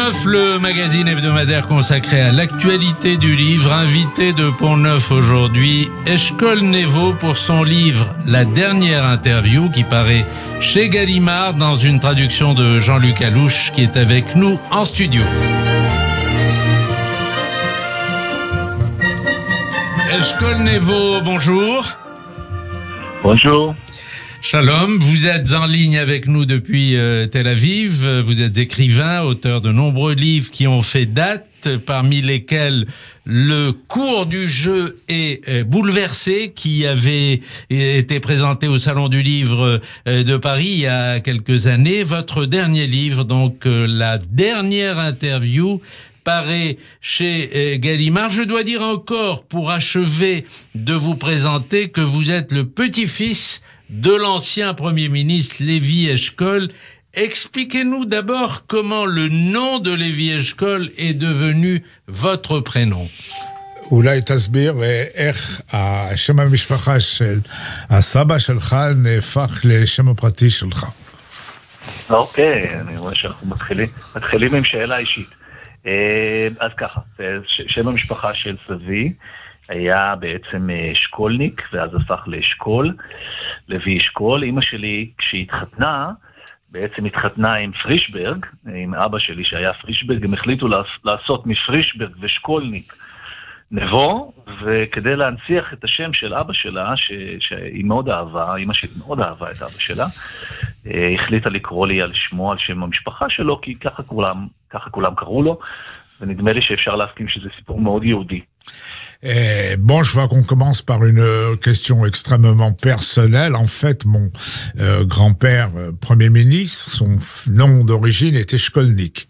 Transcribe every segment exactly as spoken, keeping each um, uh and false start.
Pont-Neuf, le magazine hebdomadaire consacré à l'actualité du livre. Invité de Pont-Neuf aujourd'hui, Eshkol Nevo pour son livre La dernière interview qui paraît chez Gallimard dans une traduction de Jean-Luc Alouche qui est avec nous en studio. Eshkol Nevo, bonjour. Bonjour. Shalom, vous êtes en ligne avec nous depuis euh, Tel Aviv. Vous êtes écrivain, auteur de nombreux livres qui ont fait date, parmi lesquels Le cours du jeu est euh, bouleversé, qui avait été présenté au Salon du Livre euh, de Paris il y a quelques années. Votre dernier livre, donc euh, La dernière interview, paraît chez euh, Gallimard. Je dois dire encore, pour achever de vous présenter, que vous êtes le petit-fils de l'ancien Premier ministre Lévi Eshkol. Expliquez-nous d'abord comment le nom de Lévi Eshkol est devenu votre prénom. אולי תסביר איך השם המשפחה של הסבא שלך נהפך לשם הפרטי שלך. אוקיי, אני רואה שאנחנו מתחילים, מתחילים עם שאלה אישית. אז ככה, שם המשפחה של סבי היה בעצם אשכולניק, ואז הפך לאשכול, לוי אשכול. אמא שלי, כשהיא התחתנה, בעצם התחתנה עם פרישברג, עם אבא שלי שהיה פרישברג, הם החליטו לעשות מפרישברג ושקולניק נבו, וכדי להנציח את השם של אבא שלה, ש... שהיא מאוד אהבה, אמא שלי מאוד אהבה את אבא שלה, החליטה לקרוא לי על שמו, על שם המשפחה שלו, כי ככה כולם, ככה כולם קראו לו, ונדמה לי שאפשר להסכים שזה סיפור מאוד יהודי. Eh, bon, je vois qu'on commence par une question extrêmement personnelle. En fait, mon euh, grand-père, euh, Premier ministre, son nom d'origine était Shkolnik.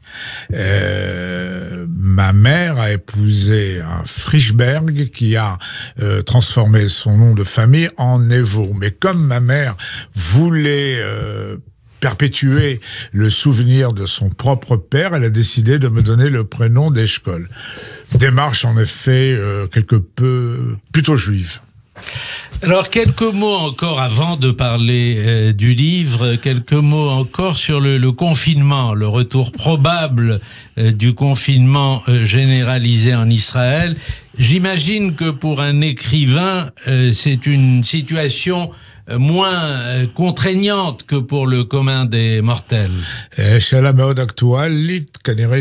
Euh, ma mère a épousé un Frischberg qui a euh, transformé son nom de famille en Nevo. Mais comme ma mère voulait euh, perpétuer le souvenir de son propre père, elle a décidé de me donner le prénom d'Eshkol. Démarche en effet euh, quelque peu plutôt juive. Alors, quelques mots encore avant de parler euh, du livre, quelques mots encore sur le, le confinement, le retour probable euh, du confinement euh, généralisé en Israël. J'imagine que pour un écrivain, euh, c'est une situation moins contraignante que pour le commun des mortels. שאלה מאוד אקטואלית, כנראה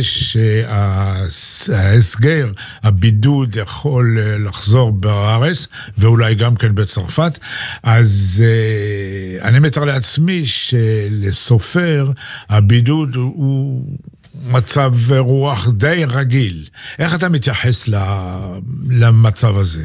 שההסגר, הבידוד יכול לחזור בארץ, ואולי גם כן בצרפת, אז אני מתאר לעצמי שלסופר הבידוד הוא מצב רוח די רגיל. איך אתה מתייחס למצב הזה?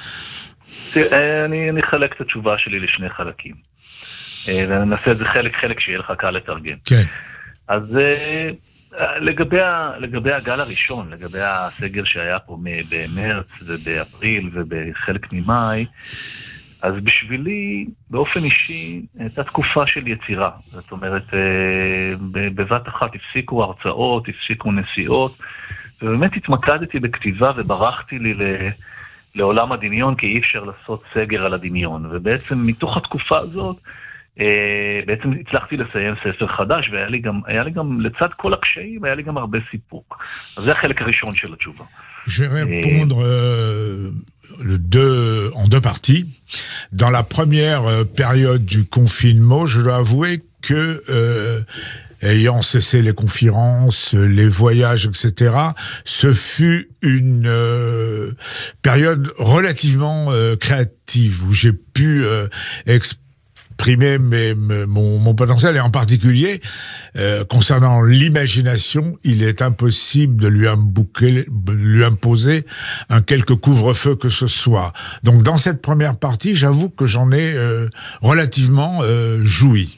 אני, אני אחלק את התשובה שלי לשני חלקים. ואני אנסה את זה חלק חלק שיהיה לך קל לתרגם. כן. אז לגבי, לגבי הגל הראשון, לגבי הסגר שהיה פה במרץ ובאפריל ובחלק ממאי, אז בשבילי, באופן אישי, הייתה תקופה של יצירה. זאת אומרת, בבת אחת הפסיקו הרצאות, הפסיקו נסיעות, ובאמת התמקדתי בכתיבה וברחתי לי ל... לעולם הדמיון, כי אי אפשר לעשות סגר על הדמיון. ובעצם מתוך התקופה הזאת, בעצם הצלחתי לסיים ספר חדש, והיה לי גם, היה לי גם, לצד כל הקשיים, היה לי גם הרבה סיפוק. אז זה החלק הראשון של התשובה. Je vais répondre euh, deux, en deux parties. Dans la première période du confinement, je dois avouer que euh, ayant cessé les conférences, les voyages, et cetera, ce fut une euh, période relativement euh, créative où j'ai pu euh, exprimer mes, mes, mon, mon potentiel, et en particulier euh, concernant l'imagination, il est impossible de lui, imbouquer, lui imposer un quelque couvre-feu que ce soit. Donc dans cette première partie, j'avoue que j'en ai euh, relativement euh, joui.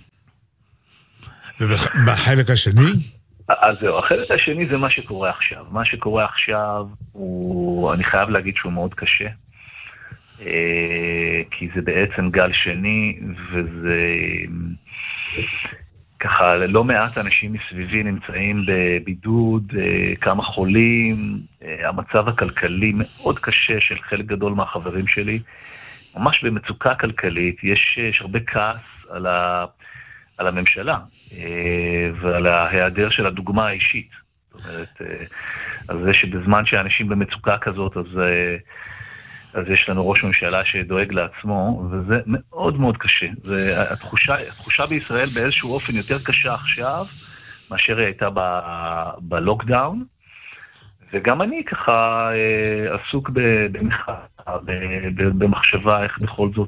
בחלק השני? אז זהו, החלק השני זה מה שקורה עכשיו. מה שקורה עכשיו הוא, אני חייב להגיד שהוא מאוד קשה, כי זה בעצם גל שני, וזה ככה, לא מעט אנשים מסביבי נמצאים בבידוד, כמה חולים, המצב הכלכלי מאוד קשה של חלק גדול מהחברים שלי, ממש במצוקה כלכלית, יש, יש הרבה כעס על ה... על הממשלה ועל ההיעדר של הדוגמה האישית. זאת אומרת, אז זה שבזמן שאנשים במצוקה כזאת, אז, אז יש לנו ראש ממשלה שדואג לעצמו, וזה מאוד מאוד קשה. זה, התחושה, התחושה בישראל באיזשהו אופן יותר קשה עכשיו, מאשר היא הייתה ב, בלוקדאון, וגם אני ככה עסוק במחאה, במחשבה איך בכל זאת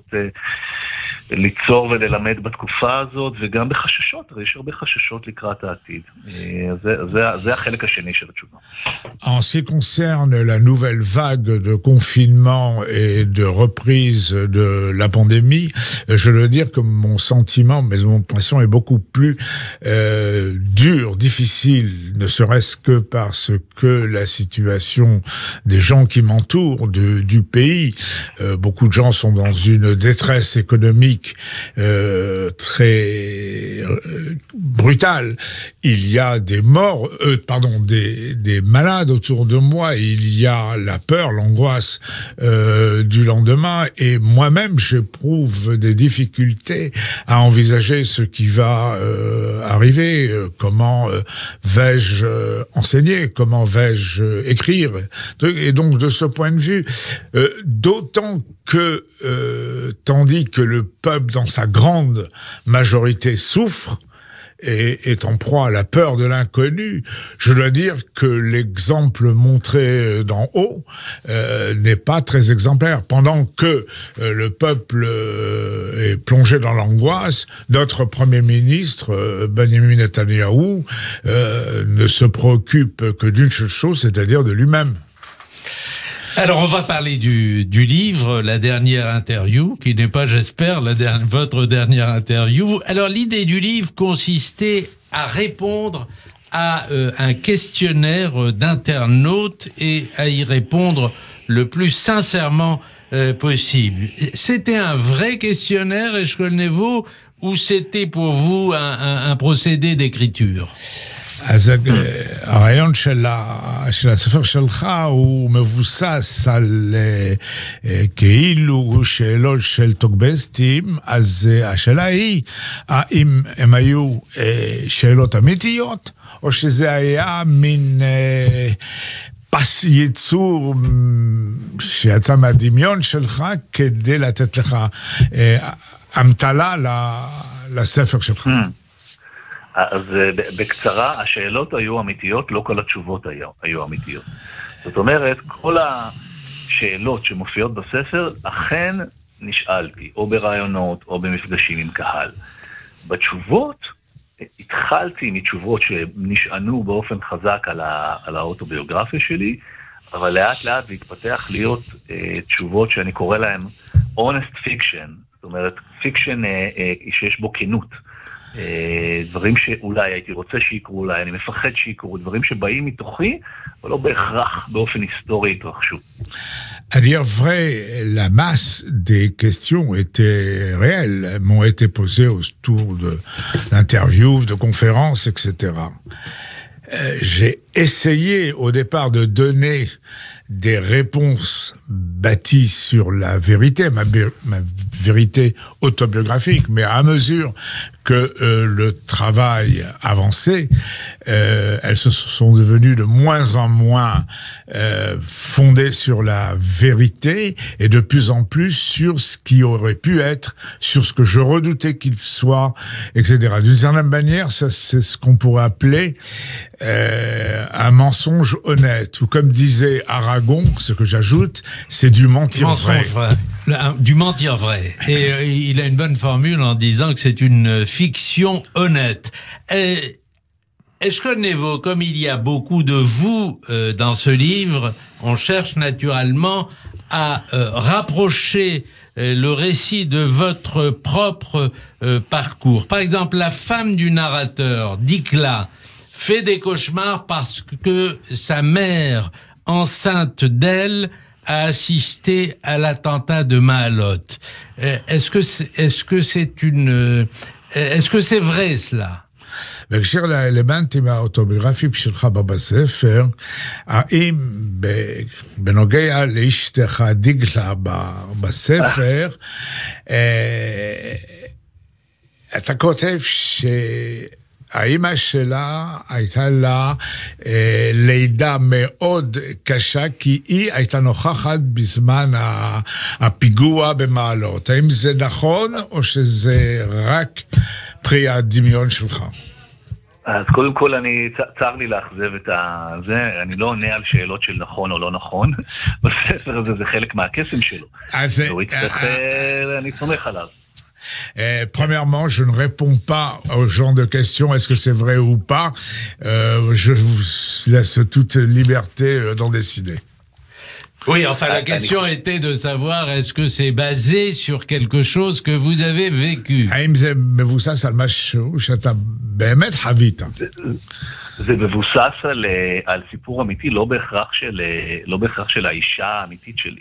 ליצור וללמד בתקופה הזאת, וגם בחששות, יש הרבה חששות לקראת העתיד. זה, זה, זה החלק השני של התשובה. En ce qui concerne la nouvelle vague de confinement et de reprise de la pandémie, je dois dire que mon sentiment, mais mon impression est beaucoup plus euh, dur, difficile, ne serait-ce que parce que la situation des gens qui m'entourent, de, du pays, euh, beaucoup de gens sont dans une détresse économique Euh, très euh, brutal. Il y a des morts, euh, pardon, des, des malades autour de moi. Et il y a la peur, l'angoisse euh, du lendemain. Et moi-même, j'éprouve des difficultés à envisager ce qui va euh, arriver. Euh, comment euh, vais-je euh, enseigner? Comment vais-je euh, écrire? Et donc, de ce point de vue, euh, d'autant que, euh, tandis que le peuple, dans sa grande majorité, souffre et est en proie à la peur de l'inconnu, je dois dire que l'exemple montré d'en haut euh, n'est pas très exemplaire. Pendant que euh, le peuple euh, est plongé dans l'angoisse, notre Premier ministre, euh, Benjamin Netanyahou, euh, ne se préoccupe que d'une seule chose, c'est-à-dire de lui-même. Alors, on va parler du, du livre, la dernière interview, qui n'est pas, j'espère, la der- votre dernière interview. Alors, l'idée du livre consistait à répondre à euh, un questionnaire d'internautes et à y répondre le plus sincèrement euh, possible. C'était un vrai questionnaire, Eshkol-Nevo, ou c'était pour vous un, un, un procédé d'écriture? אז הרעיון של, ה, של הספר שלך הוא מבוסס על כאילו שאלות של טוקבסטים, אז השאלה היא, האם הם היו שאלות אמיתיות, או שזה היה מין פס ייצור שיצא מהדמיון שלך כדי לתת לך אמתלה לספר שלך. אז בקצרה, השאלות היו אמיתיות, לא כל התשובות היו, היו אמיתיות. זאת אומרת, כל השאלות שמופיעות בספר, אכן נשאלתי, או ברעיונות, או במפגשים עם קהל. בתשובות, התחלתי מתשובות שנשענו באופן חזק על, ה, על האוטוביוגרפיה שלי, אבל לאט לאט להתפתח להיות אה, תשובות שאני קורא להן honest fiction, זאת אומרת, פיקשן אה, אה, שיש בו כנות. דברים שאולי הייתי רוצה שיקרו, אולי אני מפחד שיקרו, דברים שבאים מתוכי, אבל לא בהכרח באופן היסטורי התרחשו. À dire vrai, la masse des questions étaient réelles, m'ont été posées autour de l'interview, de conférences, et cetera. Euh, j'ai essayé au départ de donner des réponses bâties sur la vérité, ma, ma vérité autobiographique, mais à mesure que euh, le travail avançait, euh, elles se sont devenues de moins en moins euh, fondées sur la vérité et de plus en plus sur ce qui aurait pu être, sur ce que je redoutais qu'il soit, et cetera. D'une certaine manière, ça c'est ce qu'on pourrait appeler euh, un mensonge honnête, ou comme disait Aragon, ce que j'ajoute, c'est du mentir vrai. vrai. Du mentir vrai. Et euh, il a une bonne formule en disant que c'est une fiction honnête. Et, Eshkol-Nevo, comme il y a beaucoup de vous euh, dans ce livre, on cherche naturellement à euh, rapprocher euh, le récit de votre propre euh, parcours. Par exemple, la femme du narrateur, Dikla, fait des cauchemars parce que sa mère, enceinte d'elle, a assisté à l'attentat de Maalot. Est-ce que c'est, est-ce que c'est une, est-ce que c'est vrai cela? בהקשר לאלמנטים האוטוביוגרפיים שלך בספר, האם בנוגע לאשתך דיגלה בספר, אתה כותב האמא שלה הייתה לה אה, לידה מאוד קשה, כי היא הייתה נוכחת בזמן הפיגוע במעלות. האם זה נכון, או שזה רק פרי הדמיון שלך? אז קודם כל, אני, צר לי לאכזב את זה, אני לא עונה על שאלות של נכון או לא נכון, בספר הזה זה חלק מהקסם שלו. אז הוא יצטרך, אני סומך עליו. Euh, premièrement, je ne réponds pas au genre de questions, est-ce que c'est vrai ou pas. Euh, je vous laisse toute liberté d'en décider. Oui, enfin, la question était de savoir est-ce que c'est basé sur quelque chose que vous avez vécu. האם זה מבוסס על משהו שאתה באמת חווית? זה מבוסס על, על סיפור אמיתי, לא בהכרח של, לא בהכרח של האישה האמיתית שלי.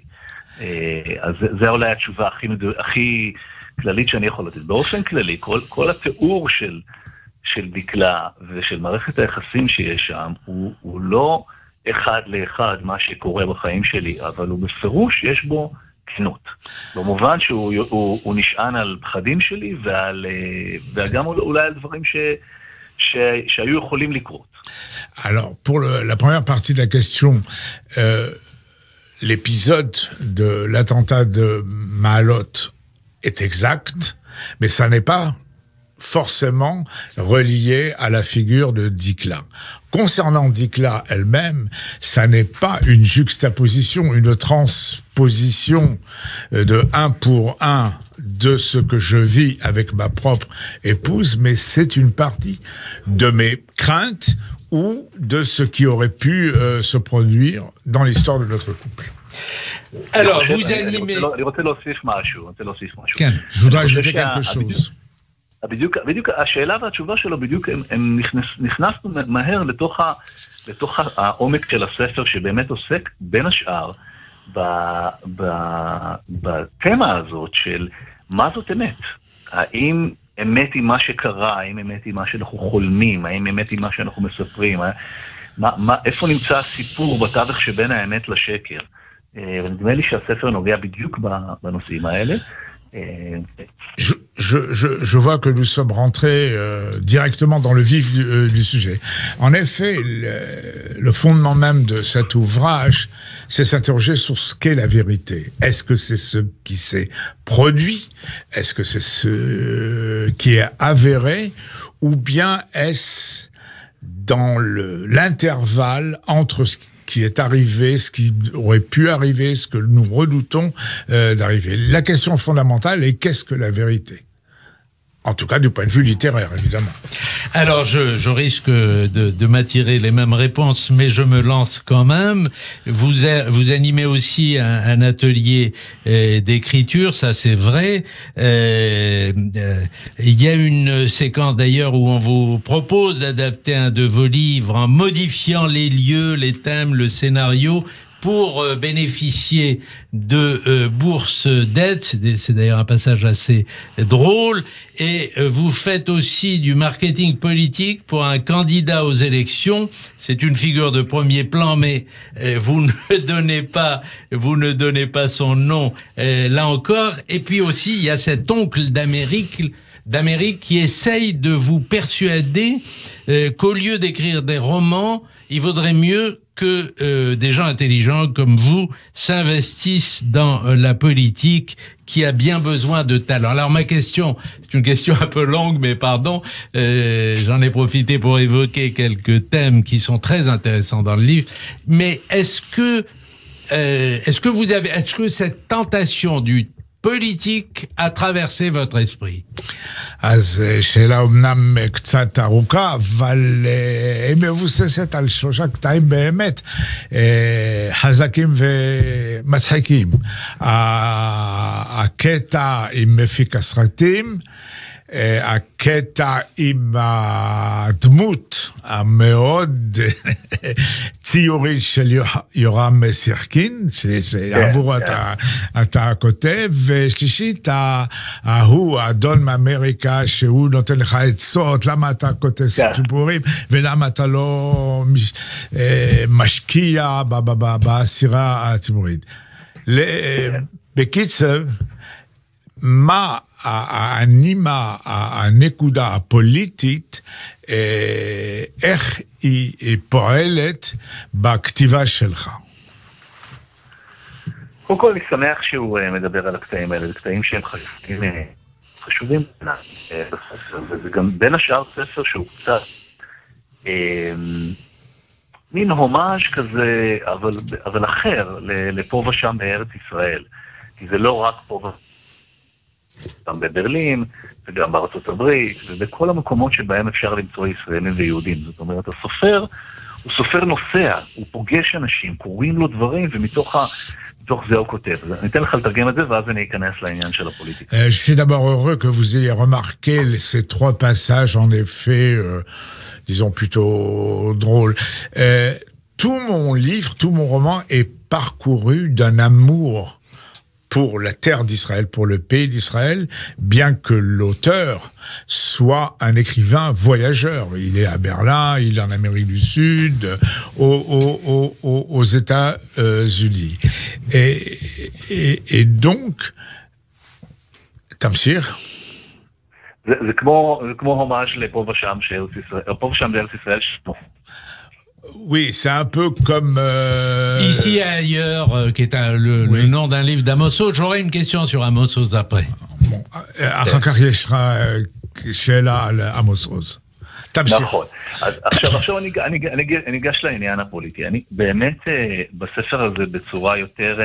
אז זה אולי התשובה הכי, הכי כללית שאני יכול לתת. באופן כללי, כל, כל התיאור של, של דקלה ושל מערכת היחסים שיש שם, הוא, הוא לא אחד לאחד מה שקורה בחיים שלי, אבל הוא בפירוש יש בו כנות. במובן שהוא הוא, הוא נשען על פחדים שלי, ועל, וגם אולי על דברים ש, ש, שהיו יכולים לקרות. Alors, pour le, la première partie de la question, euh, l'épisode de l'attentat de Maalot est exact, mais ça n'est pas forcément relié à la figure de Dikla. Concernant Dikla elle-même, ça n'est pas une juxtaposition, une transposition de un pour un de ce que je vis avec ma propre épouse, mais c'est une partie de mes craintes ou de ce qui aurait pu euh, se produire dans l'histoire de notre couple. Alors, vous animez... אני רוצה להוסיף משהו, אני רוצה להוסיף משהו. כן, je voudrais ajouter quelque chose. בדיוק, בדיוק, השאלה והתשובה שלו בדיוק, הם, הם נכנס, נכנסנו מהר לתוך, ה, לתוך העומק של הספר, שבאמת עוסק בין השאר ב, ב, בתמה הזאת של מה זאת אמת. האם אמת היא מה שקרה, האם אמת היא מה שאנחנו חולמים, האם אמת היא מה שאנחנו מספרים, מה, מה, איפה נמצא הסיפור בתווך שבין האמת לשקר. ונדמה לי שהספר נוגע בדיוק בנושאים האלה. Je, je, je, je vois que nous sommes rentrés euh, directement dans le vif du, euh, du sujet. En effet, le, le fondement même de cet ouvrage, c'est s'interroger sur ce qu'est la vérité. Est-ce que c'est ce qui s'est produit? Est-ce que c'est ce qui est avéré? Ou bien est-ce dans le, l'intervalle entre ce qui est arrivé, ce qui aurait pu arriver, ce que nous redoutons euh, d'arriver. La question fondamentale est qu'est-ce que la vérité? En tout cas, du point de vue littéraire, évidemment. Alors, je, je risque de, de m'attirer les mêmes réponses, mais je me lance quand même. Vous, a, vous animez aussi un, un atelier euh, d'écriture, ça c'est vrai. Euh, euh, il y a une séquence d'ailleurs où on vous propose d'adapter un de vos livres en modifiant les lieux, les thèmes, le scénario, pour euh, bénéficier de euh, bourses d'aide. C'est d'ailleurs un passage assez drôle. Et euh, vous faites aussi du marketing politique pour un candidat aux élections. C'est une figure de premier plan, mais euh, vous ne donnez pas, vous ne donnez pas son nom euh, là encore. Et puis aussi, il y a cet oncle d'Amérique, d'Amérique qui essaye de vous persuader euh, qu'au lieu d'écrire des romans, il vaudrait mieux que euh, des gens intelligents comme vous s'investissent dans euh, la politique qui a bien besoin de talent. Alors ma question, c'est une question un peu longue, mais pardon, euh, j'en ai profité pour évoquer quelques thèmes qui sont très intéressants dans le livre. Mais est-ce que, euh, est-ce que vous avez, est-ce que cette tentation du politique a traversé votre esprit? אז שאלה אומנם קצת ארוכה, אבל היא מבוססת על שלושה קטעים באמת חזקים ומצחיקים. הקטע עם מפיק הסרטים, הקטע עם הדמות המאוד ציורית של יורם סירקין, שעבור אתה כותב, ושלישית, ההוא, האדון מאמריקה, שהוא נותן לך עצות, למה אתה כותב סיפורים, ולמה אתה לא משקיע בעשירה הציבורית. בקיצר, מה האנימה, הנקודה הפוליטית, איך היא פועלת בכתיבה שלך? קודם כל, אני שמח שהוא מדבר על הקטעים האלה, זה קטעים שהם חשובים, חשובים בספר, וזה גם בין השאר ספר שהוא קצת מין הומאז' כזה, אבל, אבל אחר, לפה ושם בארץ ישראל. כי זה לא רק פה גם בברלין, וגם בארצות הברית, ובכל המקומות שבהם אפשר למצוא ישראלים ויהודים. זאת אומרת, הסופר הוא סופר נוסע, הוא פוגש אנשים, קוראים לו דברים, ומתוך ה... מתוך זה הוא כותב. אני אתן לך לתרגם את זה, ואז אני אכנס לעניין של הפוליטיקה. Je suis d'abord heureux que vous ayez remarqué ces trois passages, en effet, euh, disons plutôt drôles. Euh, tout mon livre, tout mon roman est parcouru d'un amour pour la terre d'Israël, pour le pays d'Israël, bien que l'auteur soit un écrivain voyageur. Il est à Berlin, il est en Amérique du Sud, aux, aux, aux, aux États-Unis. Et, et, et donc, תמשיך. זה, זה כמו, זה כמו הומאז' לפה ושם בארץ ישראל, פה ושם בארץ ישראל שמו. Oui, c'est un peu comme... Euh... Ici et ailleurs, euh, qui est un, le, oui. le nom d'un livre d'Amos Oz. J'aurai une question sur Amos Oz après. Bon, אחר כך יש לך שאלה על עמוס עוז. תמשיך. נכון. אז עכשיו, עכשיו אני, אני, אני, אני ניגש לעניין הפוליטי. אני באמת בספר הזה בצורה יותר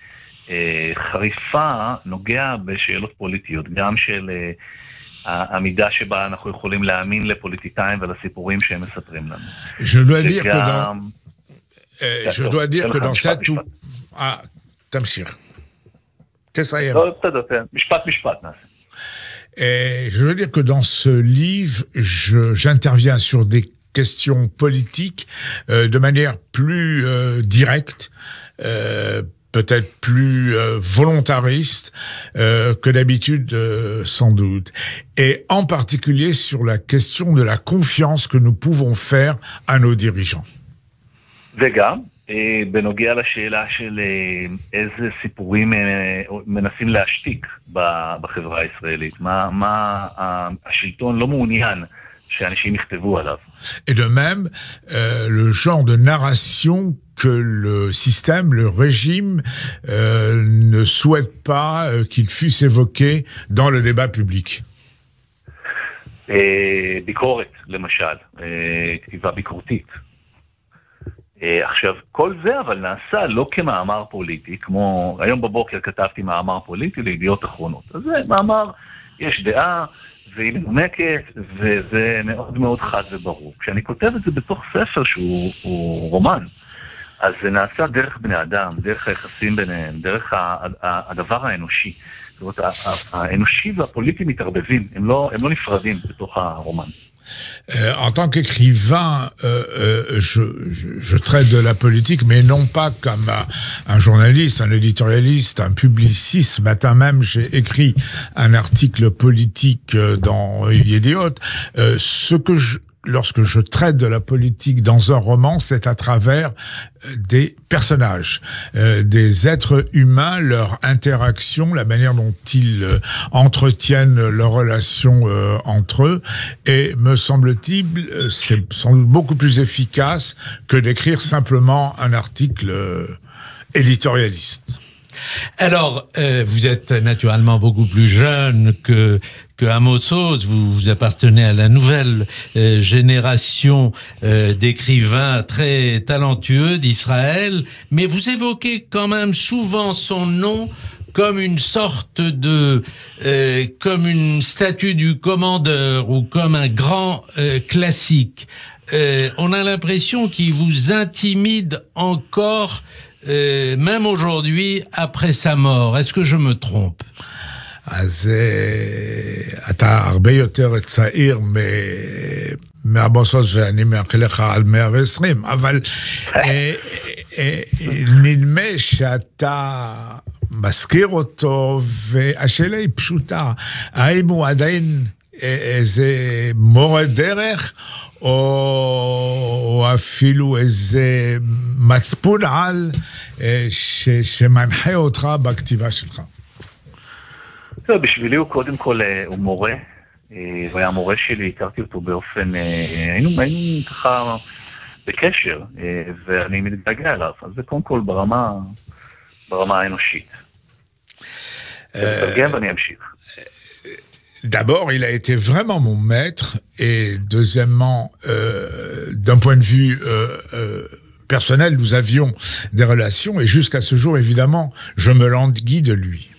חריפה נוגע בשאלות פוליטיות, גם של... העמידה שבה אנחנו יכולים להאמין לפוליטיקאים ולסיפורים שהם מספרים לנו. Je dois dire que dans, euh, je dois dire que dans cette... Ah, תמשיך. תסיים. לא, בסדר, משפט משפט נעשה. Et je veux dire que dans ce livre, je, j'interviens sur des questions politiques euh, de manière plus euh, directe, euh, peut-être plus euh, volontariste euh, que d'habitude, euh, sans doute. Et en particulier sur la question de la confiance que nous pouvons faire à nos dirigeants. וגם, בנוגע לשאלה של איזה סיפורים מנסים להשתיק בחברה הישראלית. מה, מה השלטון לא מעוניין שאנשים יכתבו עליו. Et de même, euh, le genre de narration que le système, le régime, euh, ne souhaite pas euh, qu'il fût évoqué dans le débat public. ביקורת, למשל, כתיבה ביקורתית. עכשיו, כל זה אבל נעשה לא כמאמר פוליטי, כמו היום בבוקר כתבתי מאמר פוליטי לידיעות אחרונות. אז זה מאמר, יש דעה, והיא מנומקת, וזה מאוד מאוד חד וברור. כשאני כותב את זה בתוך ספר שהוא רומן, אז זה נעשה דרך בני אדם, דרך היחסים ביניהם, דרך הדבר האנושי. זאת אומרת, האנושי והפוליטי מתערבבים, הם לא, הם לא נפרדים בתוך הרומן. Euh, en tant qu'écrivain, euh, euh, je, je, je traite de la politique, mais non pas comme un, un journaliste, un éditorialiste, un publiciste. Ce matin même, j'ai écrit un article politique dans Yediot. Euh, ce que je, lorsque je traite de la politique dans un roman, c'est à travers des personnages, euh, des êtres humains, leur interaction, la manière dont ils euh, entretiennent leurs relations euh, entre eux. Et me semble-t-il, euh, c'est sans doute beaucoup plus efficace que d'écrire simplement un article euh, éditorialiste. Alors, euh, vous êtes naturellement beaucoup plus jeune que que Amos Oz, vous, vous appartenez à la nouvelle euh, génération euh, d'écrivains très talentueux d'Israël, mais vous évoquez quand même souvent son nom comme une sorte de, euh, comme une statue du commandeur ou comme un grand euh, classique. Euh, on a l'impression qu'il vous intimide encore, euh, même aujourd'hui, après sa mort. Est-ce que je me trompe? אז אתה הרבה יותר צעיר מעמוס עוז, ואני מאחל לך על מאה ועשרים, אבל נדמה שאתה מזכיר אותו, והשאלה היא פשוטה, האם הוא עדיין איזה מורה דרך, או אפילו איזה מצפון על שמנחה אותך בכתיבה שלך? בשבילי הוא קודם כל, הוא מורה, הוא היה מורה שלי, הכרתי אותו באופן, היינו, היינו ככה בקשר, ואני מתגעגע אליו, אז זה קודם כל ברמה, ברמה האנושית. תרגם ואני אמשיך. D'abord, il a été vraiment mon maître, et deuxièmement, euh, d'un point de vue euh, euh, personnel, nous avions des relations, et jusqu'à ce jour, évidemment, je me languis de lui.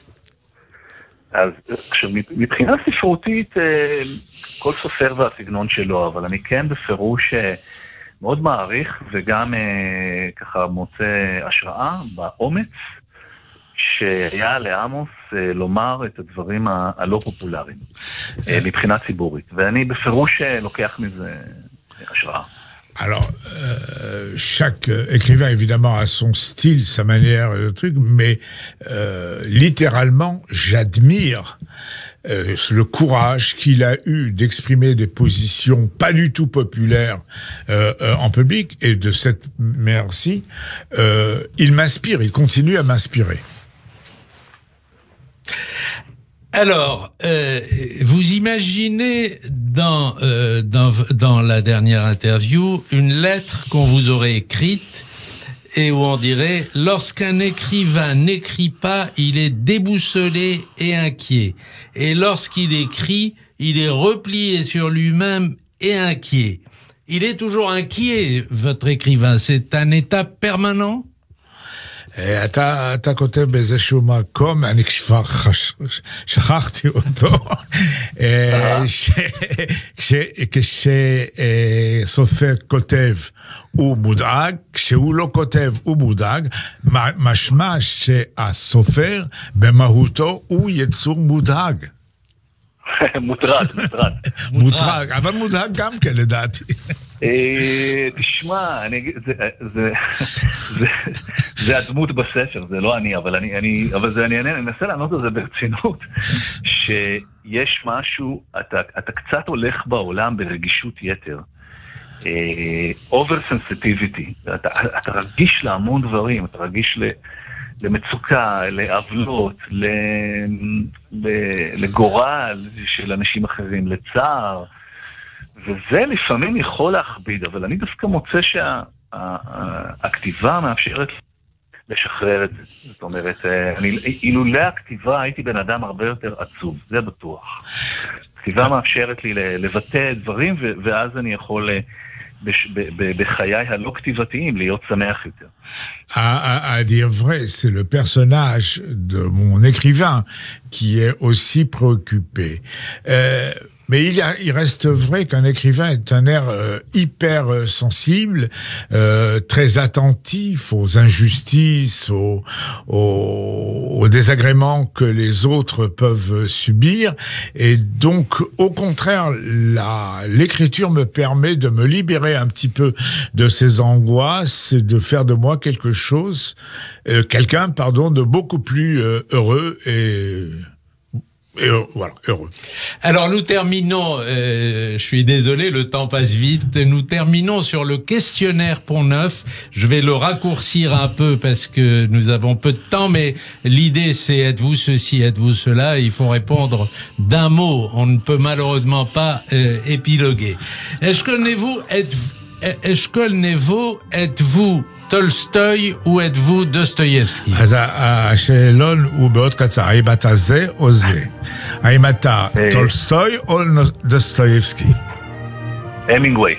אז מבחינה ספרותית, כל סופר והסגנון שלו, אבל אני כן בפירוש מאוד מעריך, וגם ככה מוצא השראה באומץ, שהיה לעמוס לומר את הדברים הלא פופולריים, מבחינה ציבורית. ואני בפירוש לוקח מזה השראה. Alors, euh, chaque écrivain, évidemment, a son style, sa manière, le truc, mais euh, littéralement, j'admire euh, le courage qu'il a eu d'exprimer des positions pas du tout populaires euh, euh, en public, et de cette manière-ci, euh, il m'inspire, il continue à m'inspirer. Alors, euh, vous imaginez dans, euh, dans, dans la dernière interview une lettre qu'on vous aurait écrite et où on dirait « Lorsqu'un écrivain n'écrit pas, il est déboussolé et inquiet. Et lorsqu'il écrit, il est replié sur lui-même et inquiet. » Il est toujours inquiet, votre écrivain. C'est un état permanent ? אתה, אתה כותב באיזשהו מקום, אני כבר שכחתי אותו, כשסופר כותב הוא מודאג, כשהוא לא כותב הוא מודאג, משמע שהסופר במהותו הוא יצור מודאג. מוטרד, מוטרד. מוטרד, אבל מודאג גם כן לדעתי. תשמע, זה הדמות בספר, זה לא אני, אבל אני אנסה לענות על זה ברצינות, שיש משהו, אתה קצת הולך בעולם ברגישות יתר, over sensitivity, אתה רגיש להמון דברים, אתה רגיש למצוקה, לעוולות, לגורל של אנשים אחרים, לצער, וזה לפעמים יכול להכביד, אבל אני דווקא מוצא שהכתיבה מאפשרת לשחרר את זה. זאת אומרת, אילולא הכתיבה הייתי בן אדם הרבה יותר עצוב, זה בטוח. הכתיבה מאפשרת לי לבטא דברים, ואז אני יכול בחיי הלא כתיבתיים להיות שמח יותר. À dire vrai, c'est le personnage de mon écrivain qui est aussi préoccupé. Euh, Mais il, a, il reste vrai qu'un écrivain est un air euh, hyper euh, sensible, euh, très attentif aux injustices, aux, aux, aux désagréments que les autres peuvent subir. Et donc, au contraire, la, l'écriture me permet de me libérer un petit peu de ces angoisses et de faire de moi quelque chose, euh, quelqu'un, pardon, de beaucoup plus euh, heureux et... Et euh, voilà, heureux. Alors nous terminons, euh, je suis désolé, le temps passe vite, nous terminons sur le questionnaire Pont-Neuf. Je vais le raccourcir un peu parce que nous avons peu de temps, mais l'idée c'est êtes-vous ceci, êtes-vous cela, il faut répondre d'un mot, on ne peut malheureusement pas euh, épiloguer. Eshkol-Nevo, êtes-vous, êtes-vous טולסטוי או êtes-vous דוסטויבסקי? אז השאלון הוא מאוד קצר, האם אתה זה או זה? האם אתה טולסטוי או דוסטויבסקי? המינגווי.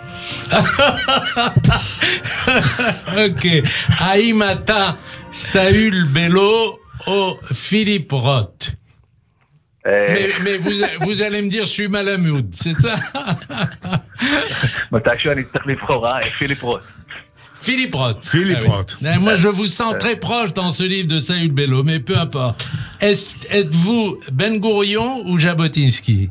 אוקיי. האם אתה סאול בלו או פיליפ רוט? Mais, mais vous, vous allez me dire, je suis Malamud, c'est ça? מתישהו אני צריך לבחור, פיליפ רוט. Philippe Roth. Philippe ah, Roth. Oui. Moi, je vous sens très proche dans ce livre de Saül Bello, mais peu importe. Est, êtes-vous Ben Gurion ou Jabotinsky?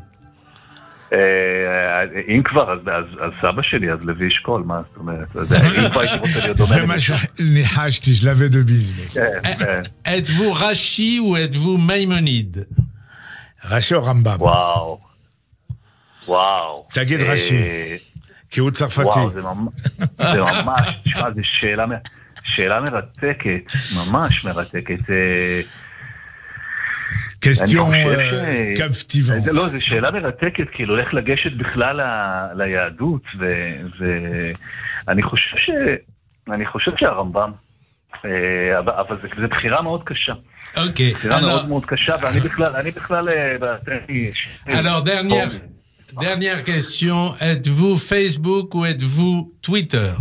אם כבר, אז סבא שלי, אז לוי אשכול, מה זאת אומרת? אם כבר הייתי רוצה להיות דומה. זה מה שניחשתי, je l'avais deviné. êtes-vous Rashi ou êtes-vous Maïmonide? Rashi ou Rambam? וואו. וואו. תגיד רש"י. כי הוא צרפתי. וואו, זה ממש, תשמע, זו שאלה מרתקת, ממש מרתקת. question captivante. לא, זו שאלה מרתקת, כאילו, איך לגשת בכלל ליהדות, ואני חושב ש... אני חושב שהרמב"ם, אבל זו בחירה מאוד קשה. Ok. בחירה מאוד מאוד קשה, ואני בכלל, אני בכלל... Alors, dernière, dernière question, êtes-vous Facebook ou êtes-vous Twitter?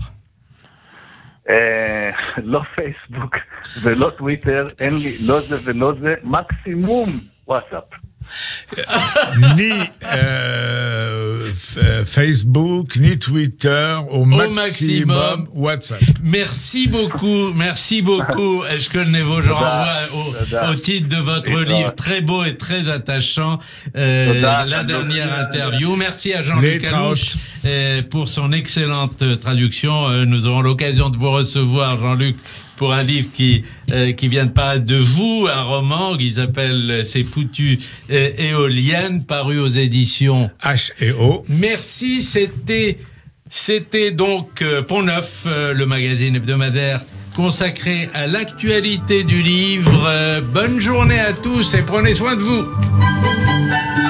לא פייסבוק ולא טוויטר, אין לי לא זה ולא זה, מקסימום וואטסאפ. Ni euh, Facebook, ni Twitter, au, au maximum, maximum WhatsApp. Merci beaucoup, merci beaucoup. Eshkol-Nevo, je renvoie au, au titre de votre livre, très beau et très attachant, euh, la dernière interview. Merci à Jean-Luc Alouche euh, pour son excellente traduction. Euh, nous aurons l'occasion de vous recevoir, Jean-Luc, pour un livre qui euh, qui vient de paraître de vous, un roman qui s'appelle Ces foutues euh, éoliennes, paru aux éditions H et O. Merci, c'était c'était donc euh, Pont Neuf, euh, le magazine hebdomadaire consacré à l'actualité du livre. Euh, bonne journée à tous et prenez soin de vous.